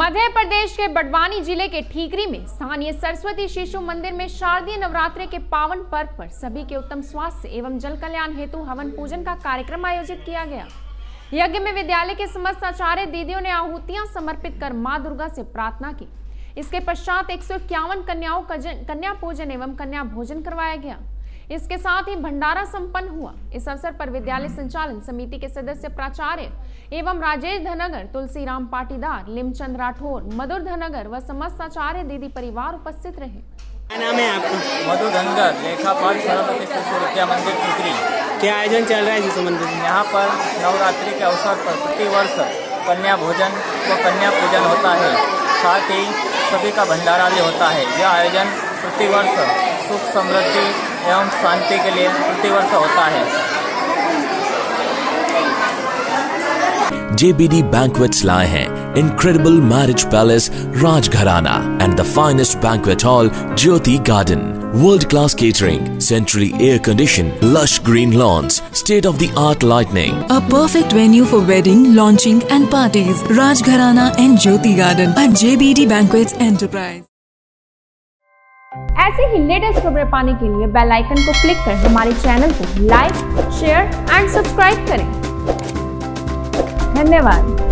मध्य प्रदेश के बड़वानी जिले के ठीकरी में स्थानीय सरस्वती शिशु मंदिर में शारदीय नवरात्रि के पावन पर्व पर सभी के उत्तम स्वास्थ्य एवं जल कल्याण हेतु हवन पूजन का कार्यक्रम आयोजित किया गया। यज्ञ में विद्यालय के समस्त आचार्य दीदियों ने आहुतियां समर्पित कर मां दुर्गा से प्रार्थना की। इसके पश्चात 151 कन्याओं का कन्या पूजन एवं कन्या भोजन करवाया गया। इसके साथ ही भंडारा संपन्न हुआ। इस अवसर पर विद्यालय संचालन समिति के सदस्य प्राचार्य एवं राजेश धनगर, तुलसीराम पाटीदार, लिमचंद राठौर, मधुर धनगर व समस्त आचार्य दीदी परिवार उपस्थित रहे। क्या नाम है आपका? मधुर धनगर, लेखापाल सरस्वती शिशु विद्या मंदिर ठीकरी। क्या आयोजन चल रहा है शिशु मंदिर में? यहाँ पर नवरात्रि के अवसर पर प्रति वर्ष कन्या भोजन व कन्या पूजन होता है, साथ ही सभी का भंडारा भी होता है। यह आयोजन प्रति वर्ष सुख समृद्धि एवं शांति के लिए प्रतिवर्ष होता है। JBD Banquets लाए हैं Incredible Marriage Palace Rajgharana and the finest banquet hall Jyoti Garden. World-class catering, centrally air-conditioned, lush green lawns, state-of-the-art lighting. A perfect venue for wedding, launching and parties. Rajgharana and Jyoti Garden at JBD Banquets Enterprise. ऐसे ही latest खबरें पाने के लिए bell icon को click कर हमारे channel को like, share and subscribe करें। धन्यवाद।